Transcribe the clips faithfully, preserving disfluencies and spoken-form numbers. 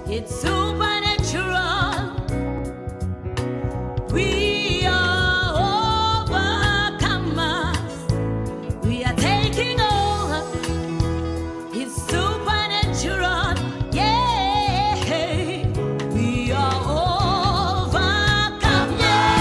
It's supernatural. We are overcomers. We are taking over. It's supernatural. Yeah. We are overcomers.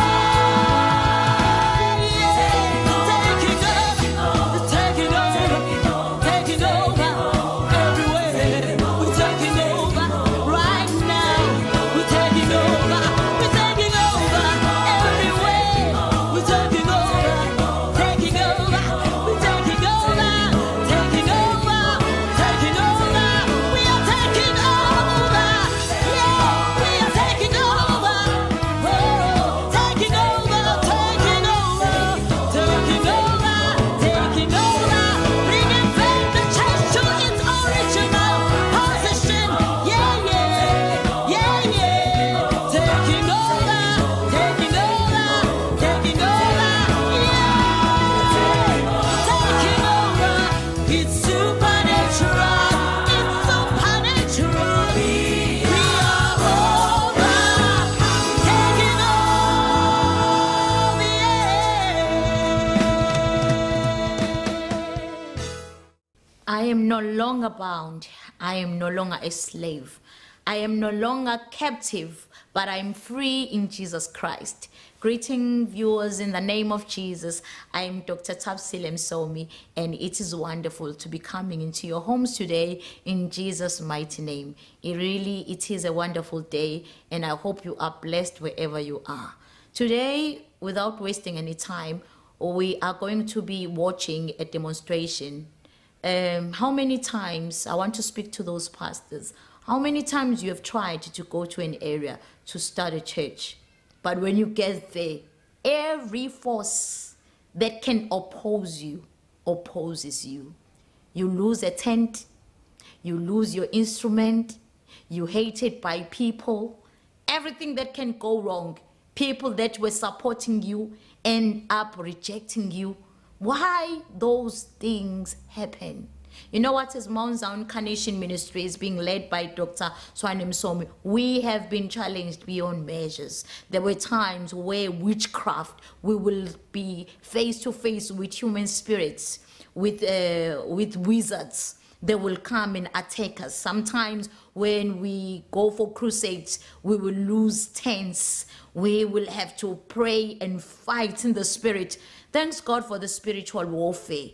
Yeah. Taking over. Taking over. Taking over. Everywhere. We're taking over. Right now. We're taking over. We're taking over. Everywhere. We're taking over. Taking over. We're taking over. Taking over. Taking over. We are taking over. Yeah. We are taking over. Oh, taking over. Taking over. Taking over. Taking over. Bringing back the church to its original position. Yeah, yeah. Yeah, yeah. Taking over. Taking over. Taking over. Yeah. Taking over. It's supernatural. It's supernatural. We are over. Taking over. Yeah. I am no longer bound. I am no longer a slave. I am no longer captive, but I am free in Jesus Christ. Greeting viewers in the name of Jesus. I am Doctor Thabisile Msomi, and it is wonderful to be coming into your homes today in Jesus' mighty name. It really, it is a wonderful day, and I hope you are blessed wherever you are. Today, without wasting any time, we are going to be watching a demonstration. Um, how many times, I want to speak to those pastors, how many times you have tried to go to an area to start a church, but when you get there, every force that can oppose you, opposes you. You lose a tent, you lose your instrument, you hated by people, everything that can go wrong, people that were supporting you end up rejecting you. Why those things happen? You know what, as Mount Zion Carnation Ministry is being led by Doctor Tshwane Msomi, we have been challenged beyond measures. There were times where witchcraft, we will be face to face with human spirits, with, uh, with wizards. They will come and attack us. Sometimes when we go for crusades, we will lose tents. We will have to pray and fight in the spirit. Thanks God for the spiritual warfare,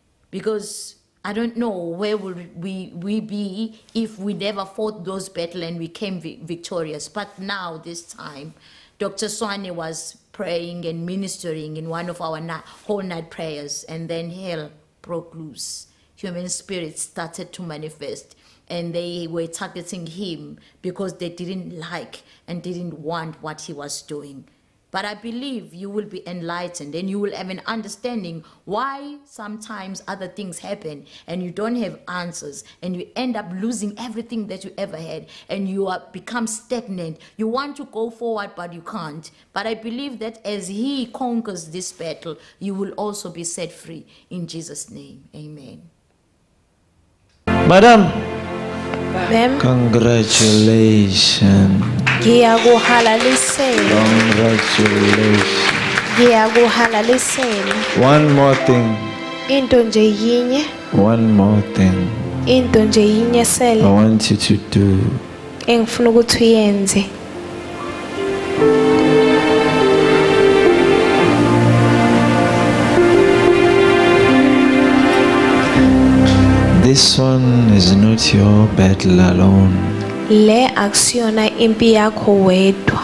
because I don't know where would we, we be if we never fought those battles and we came vi victorious. But now, this time, Doctor Tshwane was praying and ministering in one of our na whole night prayers, and then hell broke loose. Human spirits started to manifest, and they were targeting him because they didn't like and didn't want what he was doing. But I believe you will be enlightened and you will have an understanding why sometimes other things happen and you don't have answers and you end up losing everything that you ever had and you are become stagnant. You want to go forward, but you can't. But I believe that as he conquers this battle, you will also be set free in Jesus' name. Amen. Madam, Ma'am, congratulations. ngiyakuhalalisela. Congratulations. Ngiyakuhalalisela. One more thing. Into nje yinye. One more thing. Into nje yinye I sele. want you to do. Engifuna ukuthi uyenze. This one is not your battle alone. Le akusiyona impi yakho wedwa.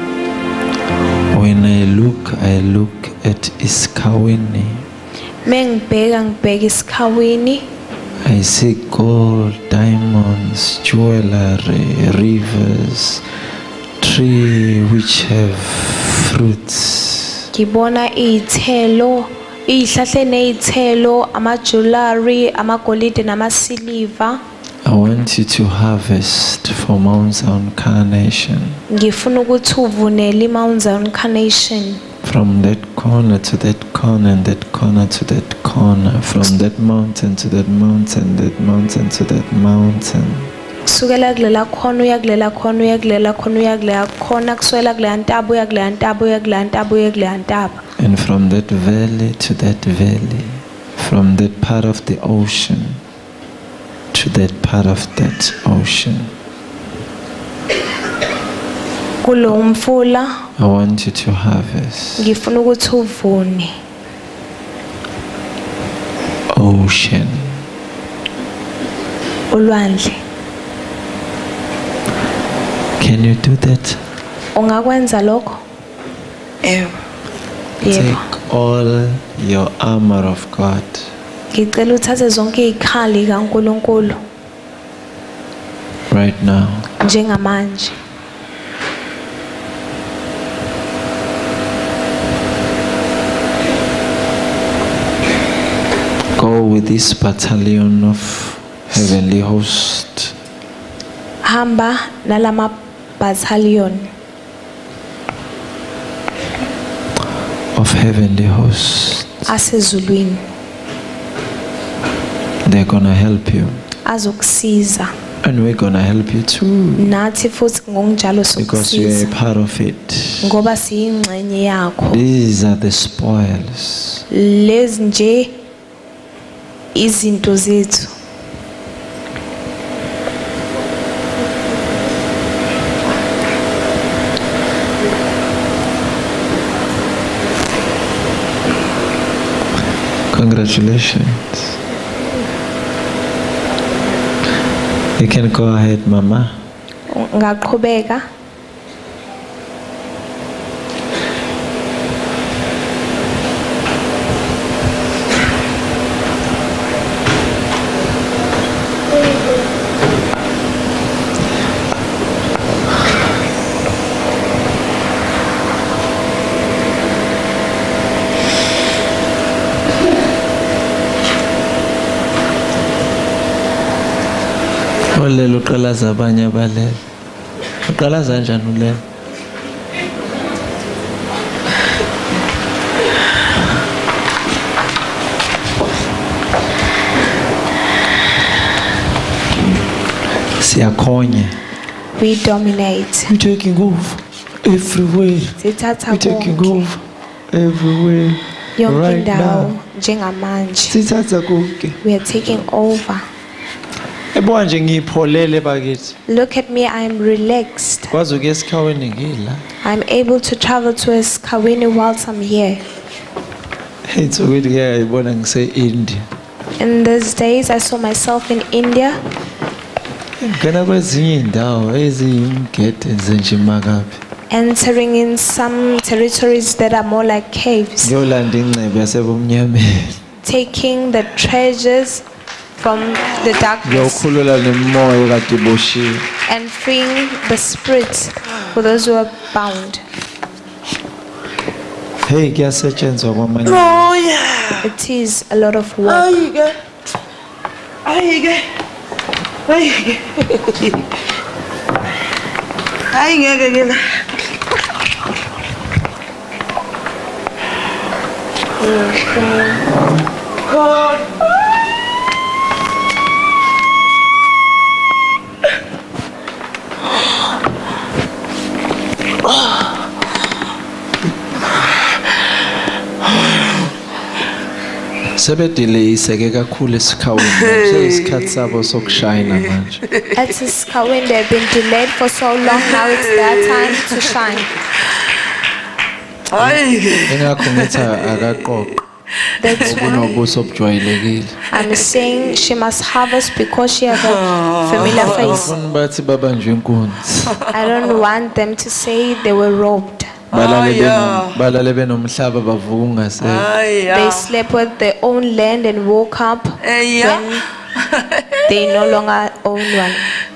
When I look, I look at Iskawini. Mengibheka ngibheka isikhawini. I see gold, diamonds, jewelry, rivers, tree which have fruits. Ngibona izithelo, izihlahla nezithelo, amajewelry, amagolide namasiliva. I want you to harvest for Mount Zion Carnation. Ngifuna ukuthi uvunele iMount Zion Carnation. From that corner to that corner and that corner to that corner. From that mountain to that mountain, that mountain to that mountain. kusukela kulela khona uya kulela khona uya kulela khona uya kulela khona kuswela kulela ntaba uya kulela ntaba uya kulela ntaba uya kulela ntaba. And from that valley to that valley, from that part of the ocean to that part of that ocean. Kulo mfula I want you to harvest. ngifuna ukuthi uvune. Ocean. Ulwandle. Can you do that? Ungakwenza lokho? Yebo. Yebo. Take all your armor of God. Ngicela uthathe zonke izikhali kaNkuluNkulu Right now. njengamanje. Go with this battalion of heavenly host. Hamba nalama battalion Of heavenly hosts. asezulwini They're gonna help you. azokusiza. And we're gonna help you too. Nathi futhi ngokunjalo Because you're a sokusiza part of it. ngoba siyingxenye yakho. These are the spoils. Lezi nje izinto zethu. Congratulations. You can go ahead, Mama. Ngaqhubeka. Olelo uqalaza abanye abalele. Uqalaza kanjani ulele? Siyakhonya. We dominate. We're taking over everywhere. Sithatha We're taking konke. over everywhere. Yonke Right indawo now. njengamanje. Sithatha konke. We are taking over. Ebona nje ngipholele bakithi. Look at me, I'm relaxed. Kwazi uke esikhaweni ngila. I'm able to travel to Esikhaweni whilst I'm here. It's ukuthi ke ayibona ngise India. In those days, I saw myself in India, Ngena kwezinye indawo eziyimgede nje makabi. entering in some territories that are more like caves, Ngiyolanda ingcebo yasebumnyameni. taking the treasures from the darkness Ngiyokhulula nemoya kade iboshiwe. and freeing the spirits for those who are bound. Hey, kuyasetshenzwa kwamanye. Oh yeah. It is a lot of work. Ayike. Ayike. Ayike. Ayike ke la. God. Sebedeleyiseke kakhulu esikhawini manje isikhathi sabo sokushayina manje. At Esikhaweni, they've been delayed for so long. Now it's their time to shine. Ayike. Engakho ngithi akaqoqo That's why kunobuso obujwayelekile. I'm saying she must harvest because she has a familiar face. Abafuni bathi babanjwe inkunzi. I don't want them to say they were robbed. Balale yeah. beno balale benomhlaba bavuka ungasekho. They Aya. slept with their own land and woke up Eya. when they no longer own one.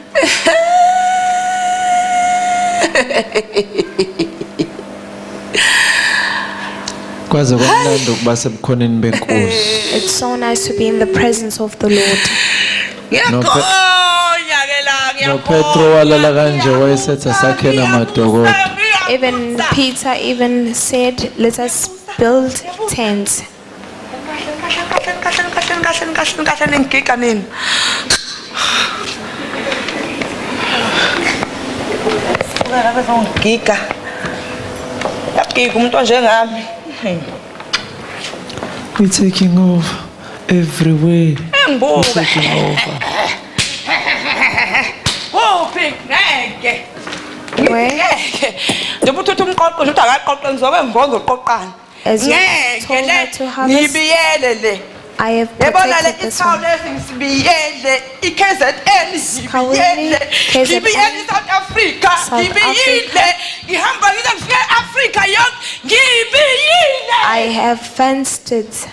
Kwaze kwamnandi ukuba sebukhoneni benkosi. It's so nice to be in the presence of the Lord. Ngiyakhonya ke la, No Petro walala kanje wayesethi asakhela amadokodo. Even Peter even said, let us build tents. Kahle kahle kahle kahle kahle kahle ngigiga nini. Giga. Yagiga umuntu njengami. We're taking over everywhere. We're taking over. Oh, big ngeke. Where? Njengoba uthatha umqoqo nje akaqoqe ngizobe ngibonga uqoqana. As you Ngeke told her le to harvest, ngibiyele le. I have Yabona le protected this one. isawule sibiyele i-K Z N Currently, sibiyele K Z N, ngibiyele South Africa South ngibiyile ngihamba ngize ngifike Africa yonke ngibiyile. I have fenced it.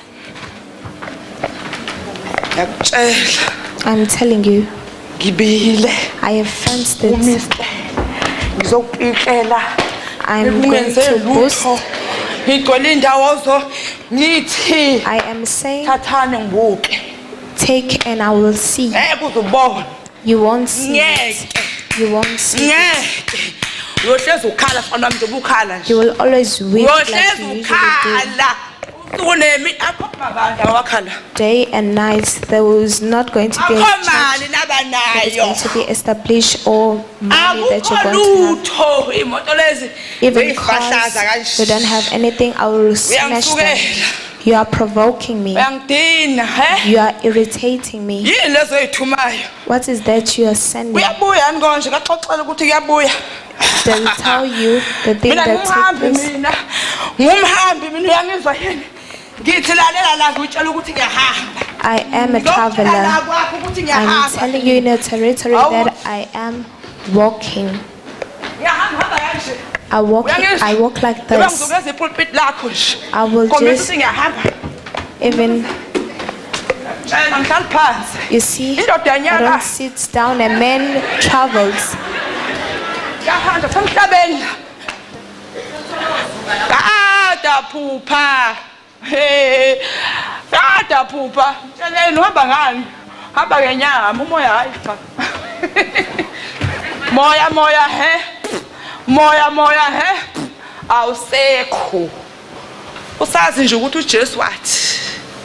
Ngiyakutshela I'm telling you, ngibiyile I have fenced it. uMister ngizokupikela I'm going to boost. ngigcwele indawo zo ngithi I am saying, thathane ngibuke take and I will see. ngeke uzubona You won't see it. ngeke You won't see it. ngeke uyohlezi ukhala fana wami njengoba ukhala nje You will always weep like uyohlezi you usually ukhala usunemi akho mabandla wakhala do. Day and night, there was not going to be a akho church mali that is nabanayo going to be established or money that you're akukho going to have. lutho imoto lezi Even zifahlaza cars, you don't kanje have anything, I will smash them. uyangisukela You are provoking me. uyangidina he You are irritating me. yini lezo eyithumayo What is that you are sending? uyabuya yini konje kaxoxela ukuthi kuyabuya They will tell you the thing mina that took ngumhambi place. mina ngumhambi mina uyangizwa yini ngithi lalela la ngitshela ukuthi ngiyahamba I am a traveler. kwakho ukuthi I'm ngiyahamba telling you in a territory that I am walking. ngiyahamba hamba kanje I walk, I walk like Ngoba this. ngizokwenza ipulpit lakho nje I will khombisa just ukuthi ngiyahamba even, tshela ngihlala phansi you see, indoda I yanyaka don't sit down. A man travels. ngiyahamba semhlabeni kada phupha he kada phupha tsheleni uhamba ngani hamba ngenyama umoya hayi cha moya moya he moya moya he awusekho usazi nje ukuthi uJesu wathi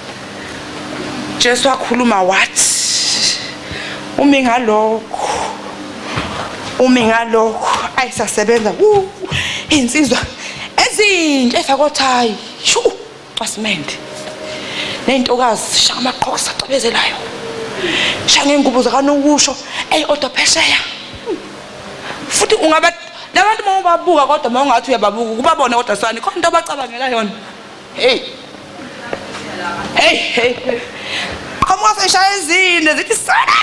Jesu wakhuluma wathi umi ngalokho umi ngalokho ayisasebenza insizwa ezinhle efakothayi shu asimende nentokazi shaka amaqhoko sacebezelayo shaka ngengubo zakanokusho eyodwa phesheya futhi ungaba labantu mawubabuka kodwa mawungathi uyababuka kubabona kodwa sani khona into abacabangela yona hey hey hey kama seshaya ezine zithi sana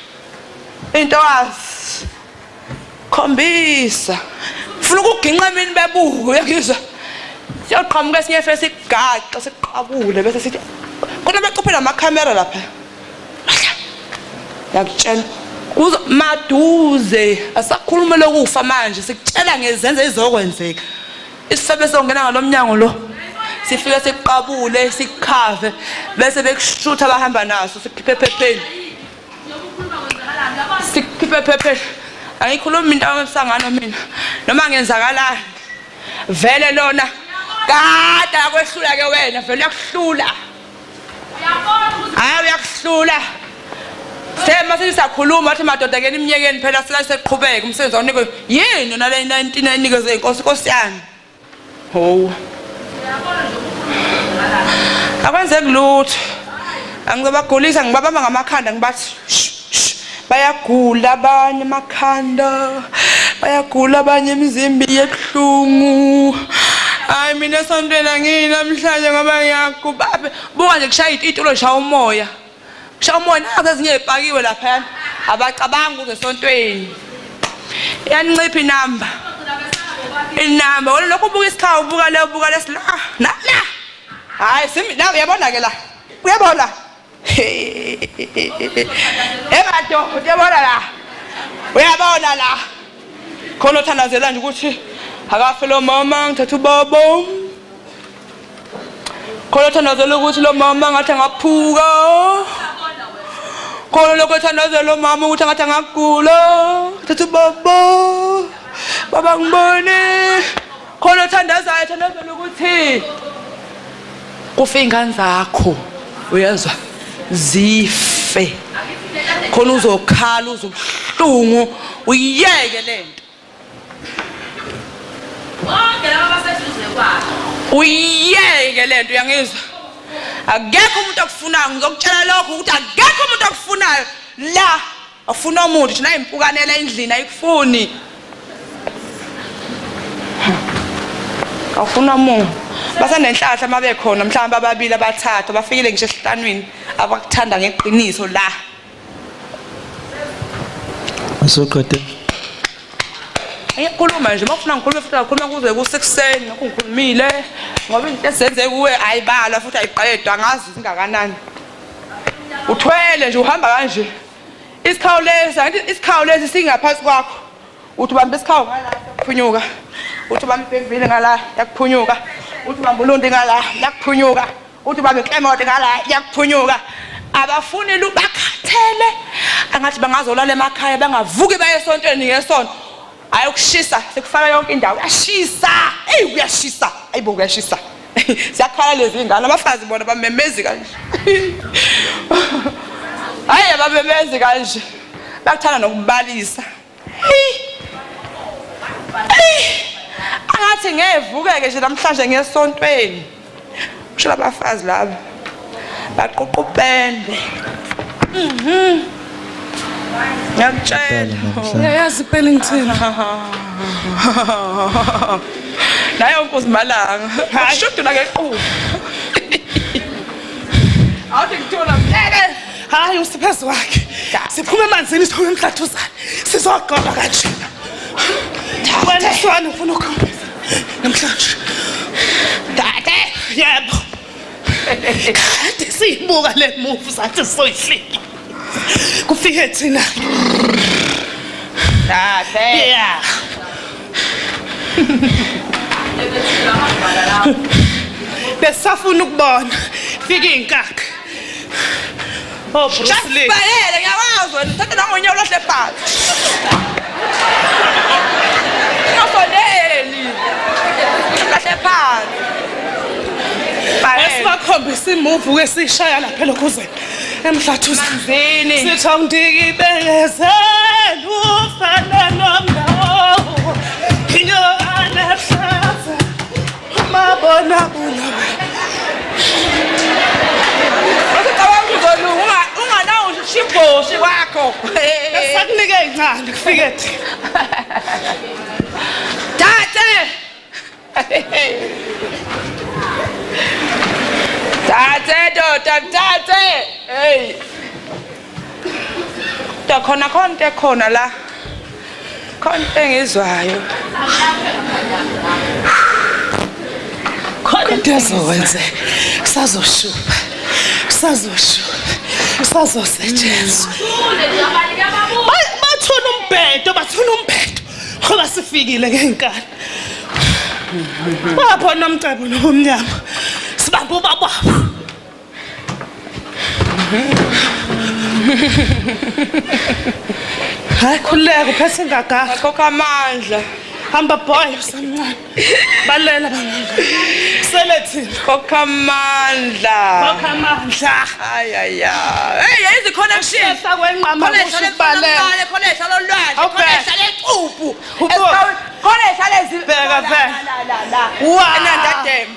intokazi khombisa ufuna ukuginqa emini bebuka uyakuzwa siyoqhamuka esinye fese igaqa siqabule bese sithi khona beqophela amakhamera lapha yakutshela uzo maduze asakhuluma lokufa manje sikutshela ngezenzo ezizokwenzeka isifebe songena ngalomnyango lo sifike siqabule sikhave bese bekushutha abahamba naso sikhiphe phepheni sikhiphe phepheni angikhuluma into emsangano mina noma ngenzakalani vele lona kada kwehlula ke wena vele uyakuhlula uyabona hayi uyakuhlula sema sisakhuluma athi madoda ke iminyekeni phela sila seqhubeka umsebenzi awunike yini nale nineteen ayinikeze inkosi inkosi yami ho akwenze kulutho angizobagulisa ngibabamba ngamakhanda ngibathi bayagula abanye emakhanda bayagula abanye imizimba yebuhlungu hayi mina esontweni angini namhlanje ngoba ngiyakubabe buka nje kushaya itulo shaya umoya kushaya umoya nazo ezinye ezipakiwe lapha abacabanga uze esontweni iyancipha inamba inamba wena lokho ubuka isikhawu ubuka le ubuka lesila na la hayi simi la uyabona ke la uyabona emato uyabona la uyabona la khona uthandazela nje ukuthi akafe lo mama ngithatha ubaba khona uthandazela ukuthi lo mama ngathi ngaphuka khona lokho uthandazela lo mama ukuthi ngathi ngagula ngithatha ubaba baba ngibone khona uthandazayo uthandazela ukuthi kufa ingane zakho uyezwa zife khona uzokhala uzobuhlungu uyiyeke lento uyeke lento uyangizwa akekho umuntu okufunayo ngizokutshela lokho ukuthi akekho umuntu okufunayo la afuna umuntu thina impukanela endlini ayikufuni awufuna umuntu basanenhlahla mabe khona mhlawumbe ababili abathathu bafikile ngisho esihlanweni abakuthanda ngeqiniso la Usoqede Ayakhuluma nje mafuna ngikhulume futhi ngakhuluma kuze kusekuseni ngakho ngikhulumile ngoba into esenze kuwe ayibala futhi ayiqedwa ngazi singakanani uthwele nje uhamba kanje isikhawu lesi angithi isikhawu lesi singaphansi kwakho uthi ubamba isikhawu ngala yakuphunyuka uthi ubamba ibhemvile ngala yakuphunyuka uthi ubamba ulundi ngala yakuphunyuka uthi ubamba iklemote ngala yakuphunyuka abafuni bakhathele angathi bangazolala emakhaya bangavuki baye esontweni ngesonto ayokushisa sekufaka yonke indawo uyashisa hey uyashisa ayibo uyashisa siyakhala lezi ingane abafazi bona bamemezi kanje hayi abamemezi kanje bakuthanda nokubalisa angathi ngevuke ke nje namhlanje ngesontweni usho abafazi laba baqoqa upende mhm ngiyakutshela yayazi phela ngithini nayo Nkosi Malanga ashudu na ngeqhubu awuthi ngithola mhleke hayi usiphezu wakhe siphuma emanzini sithola emhlathuzana sizoqoqa kanje wena swana ufuna ukukhombisa namhlanje dade yebo kade siyibuka le movie sathi soyihliki kufike thina dade yeah besafuna ukubona fika inkakha oh Bruce Lee bayele ngiyawazwa nithathe nangonyawo lahle phansi ngosondeli lahle phansi esibakhombisa imuvu kesishaya lapha lokuzeni emhlathuzanzini sithi angidikibezela ufana nomndawo inyona ehlaza umabona bona Akuthawa uzolunga unganawo shibhoshi wakho esakunike incane kufike thi Tate Tate doda tate hey Dakhona konke khona la konke engizwayo khona into ezowenze kusazoshuba kusazoshuba kusazosetshenzwa bathuna umbhedo bathuna umbhedo ngoba sifikile ngenkani bapho nomcebo nomnyama sibamba ubaba hayi khuleka uphethe ngagaka Khokha amandla hamba boy usamncane balela bangaka selethini khokha amandla khokha amandla ay ay ay hey yayizi connection sakwenqama ukubalela khona ehlala olwandle khona ehlala equphu khona ehlala ezibheka vele la la wena ndadem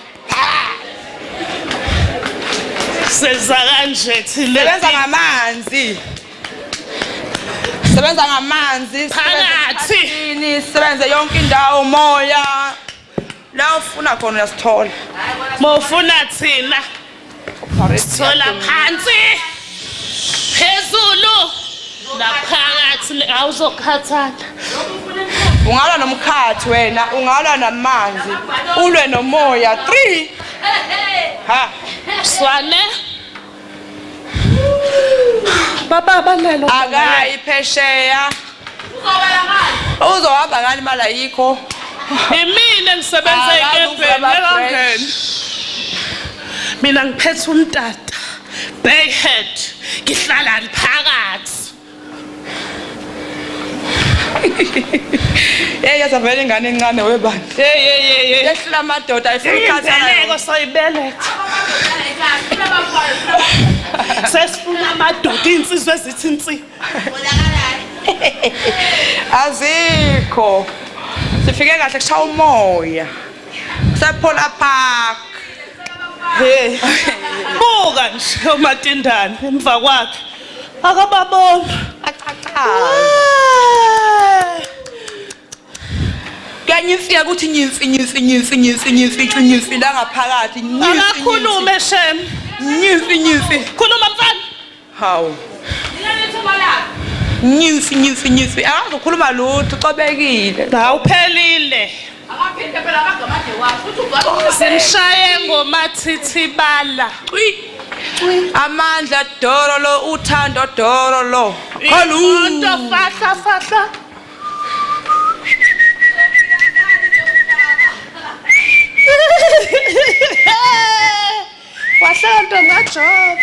senza kanje thile sebenza ngamanzi sebenza ngamanzi phakathi sebenza yonke indawo umoya la ufuna khona uyasithola mofuna thina sithola phansi phezulu laphakathi awuzokhathala ungalwa nomkhathi wena ungalwa namanzi ulwe nomoya three ha swane baba balelo akayi phesheya uzohamba ngani imali ayikho imina ngisebenza ekepeni ngangeni mina ngiphethe umtata bayhead ngihlala phakathi hey yazavela ingane encane webandla hey hey hey yehlula amadoda ayifuna ukukhathala ibeleko soyibeletha sesifuna amadoda insizwe ezithi insi azikho Sifike kahle kushaya umoya. Sephola Park. Hey. Buka nje uMatindane emva kwakhe. Akababona. Kanyifika ukuthi nyimfi nyimfi nyimfi nyimfi nyimfi nyimfi la ngaphakathi. Akakhulume shem. Nyimfi nyimfi. Khuluma mfana. Hawu. Nyimfi nyimfi nyimfi. Akazokhuluma lutho ucobekile. Hawu phelile. Akaphinde phela abagamade wakhe uthi ugaba Simshaye ngomathithibala. Amandla doro lo uthando doro lo. Kholu fahla fahla. Wahlanta ngajob.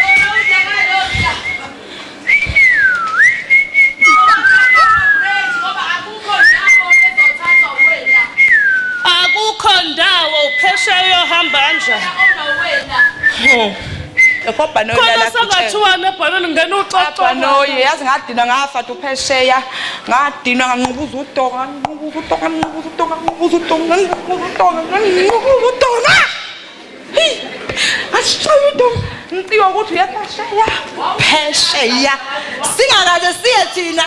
Akukho ndawo phesheya yohamba kanjani. Ekhopha no Khona yala sangathiwa nebhaleni ngena uxoxo. Papa no yazi ngadinwa ngafa uphesheya ngadinwa nganqubuza udoka nqubuza udoka nqubuza udoka nqubuza udoka nqubuza udoka nqubuza udoka hey ashayo udoka ntiwa ukuthi uyaphesheya phesheya singakaze siye thina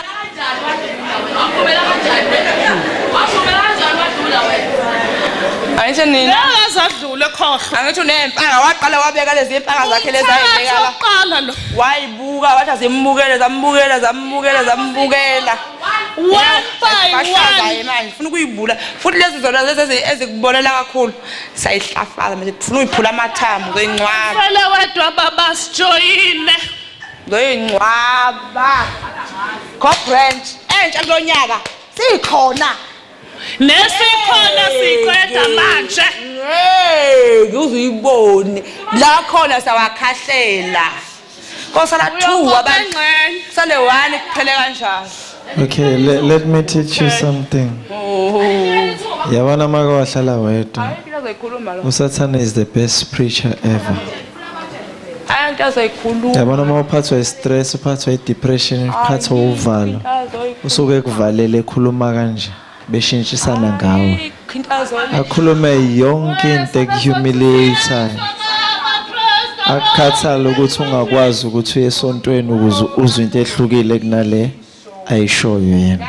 Ayisho nini Yakazadlule khohlo. Angithi unempanga waqala wabeka lezi impanga zakhe lezi ayibekala Qala lo. wayibuka wathi azimbukele zambukela zambukela zambukela One by one. manje ufuna ukuyibula futhi lezi zona lezi ezikubolela kakhulu sayihlafaza manje ufuna uyiphula amathambo zoyincwaba Fele wedwa baba sijoyine. zoyincwaba corporate entsha kulonyaka sikhona Nesikhona siqeda manje. hey uzuyibone la khona sawakhahlela kosala two abantu sale one kuphele kanjalo Okay, let, let me teach you something. Yabona maka wahlala wedwa. Usathana is the best preacher ever. ayinto azoyikhuluma Yabona uma uphathwa istress, uphathwa idepression, uphathwa uvalo. Usuke kuvalele ekhuluma kanje. Beshintshisana ngawe. Akhulume yonke into ekuhumiliateayo. Akukhathala ukuthi ungakwazi ukuthi uye esontweni ukuze uzwe into ehlukile kunale ayishoyo yena.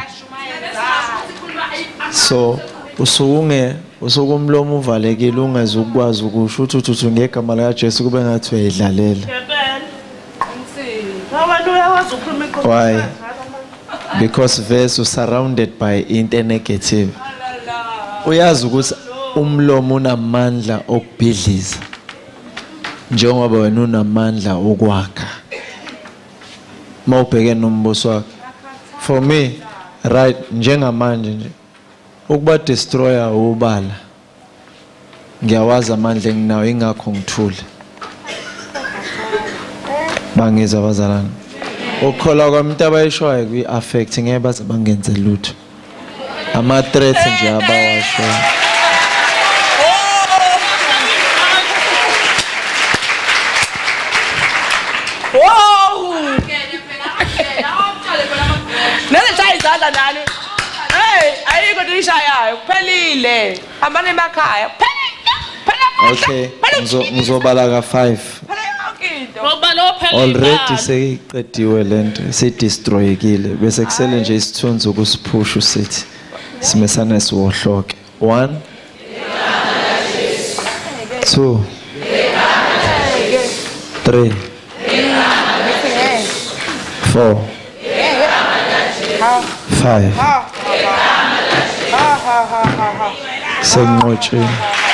So usuke usukumlomo uvalekile ungeze ukwazi ukusho ukuthi uthi ngegama lika Jesu kube ngathi uyidlalela. Why? Because verse is surrounded by into negative. Uyazi ukuthi umlomo unamandla okubhidliza. Njengoba wena unamandla okwakha. Mawubheke nombuso wakho. For me, right njengamanje nje ukuba destroyer ubala. Ngiyawazi amandla enginawo ingakho ngithule. Bangizwa abazalwane. Ukukhola kwamuntu abayishwayo kwi affect ngeke baze bangenze lutho. Ama threats nje abawasho. Wow! Nene chayi izandla nani? Hey, ayikho nishayayo kuphelile. Hambani emakhaya. Okay, ngizo ngizobala ka five. Ngoba lo phela. Already seyiqediwe lento, sedestroyekile bese kusele nje isithunzi ukusiphusha usithi simesana siwohloke. one two three four five senqotsheni.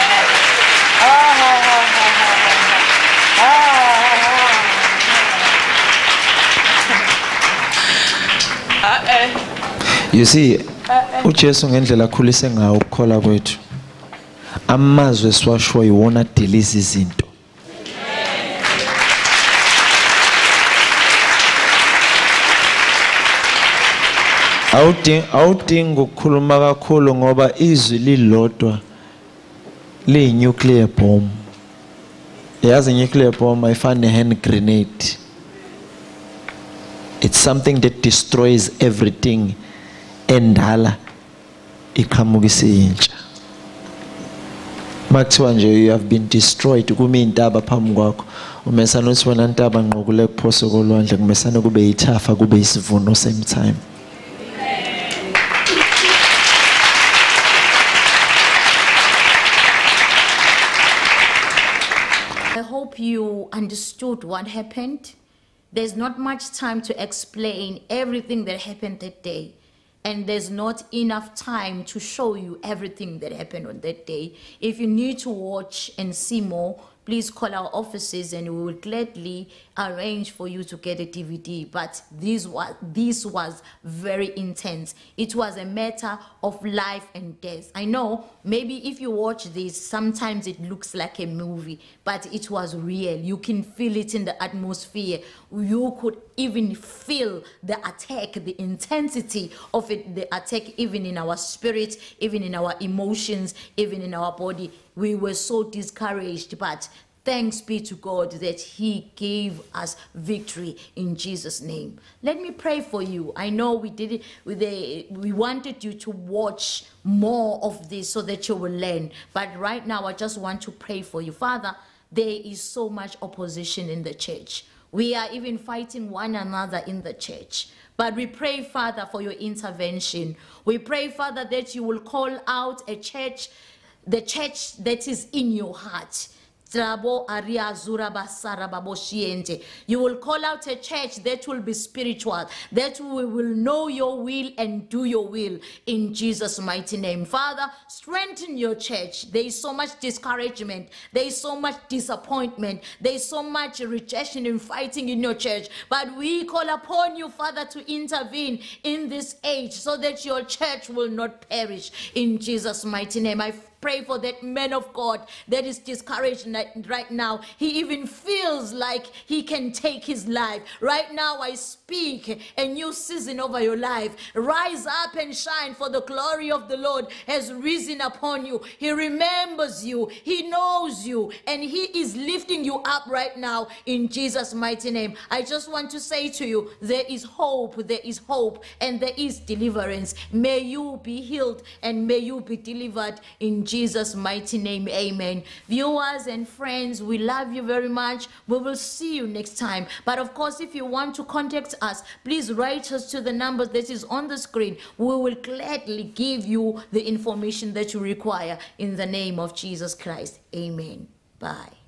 You see, uJesu ngendlela akhulise ngayo ukukhola kwethu. Amazwe siwasho yiwona delize izinto. Awudingi awudingi ukukhuluma kakhulu ngoba izwi lilodwa li nuclear bomb. Yazi nuclear bomb ayifani hand grenade. It's something that destroys everything endala iqhamuka isiyintsha. Makuthiwa nje you have been destroyed kume intaba phambi kwakho, umesana uthi wena ntaba ngqokule kuphose kolwandle, kumesana kube yithafa kube isivuno same time. I hope you understood what happened. There's not much time to explain everything that happened that day. And there's not enough time to show you everything that happened on that day. If you need to watch and see more, please call our offices and we will gladly arrange for you to get a D V D. But this was, this was very intense. It was a matter of life and death. I know maybe if you watch this, sometimes it looks like a movie, but it was real. You can feel it in the atmosphere. You could even feel the attack, the intensity of it, the attack even in our spirit, even in our emotions, even in our body. We were so discouraged, but thanks be to God that he gave us victory in Jesus' name. Let me pray for you. I know we did it with a, we wanted you to watch more of this so that you will learn. But right now, I just want to pray for you. Father, there is so much opposition in the church. We are even fighting one another in the church. But we pray, Father, for your intervention. We pray, Father, that you will call out a church, the church that is in your heart. You will call out a church that will be spiritual, that we will know your will and do your will in Jesus' mighty name. Father, strengthen your church. There is so much discouragement. There is so much disappointment. There is so much rejection and fighting in your church. But we call upon you, Father, to intervene in this age so that your church will not perish in Jesus' mighty name. I pray for that man of God that is discouraged right now. He even feels like he can take his life. Right now I speak a new season over your life. Rise up and shine, for the glory of the Lord has risen upon you. He remembers you. He knows you. And he is lifting you up right now in Jesus' mighty name. I just want to say to you, there is hope. There is hope. And there is deliverance. May you be healed and may you be delivered in Jesus' mighty name. Amen. Viewers and friends, we love you very much. We will see you next time. But of course, if you want to contact us, please write us to the number that is on the screen. We will gladly give you the information that you require in the name of Jesus Christ. Amen. Bye.